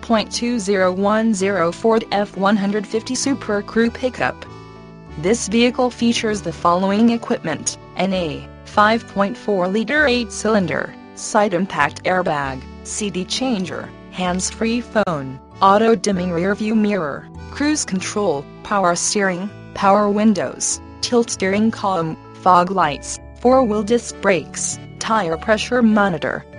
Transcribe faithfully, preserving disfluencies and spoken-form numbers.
point two zero one zero Ford F one fifty SuperCrew pickup. This vehicle features the following equipment: an A five point four liter eight cylinder, side impact airbag, C D changer, hands-free phone, auto-dimming rear-view mirror, cruise control, power steering, power windows, tilt steering column, fog lights, four-wheel disc brakes, tire pressure monitor,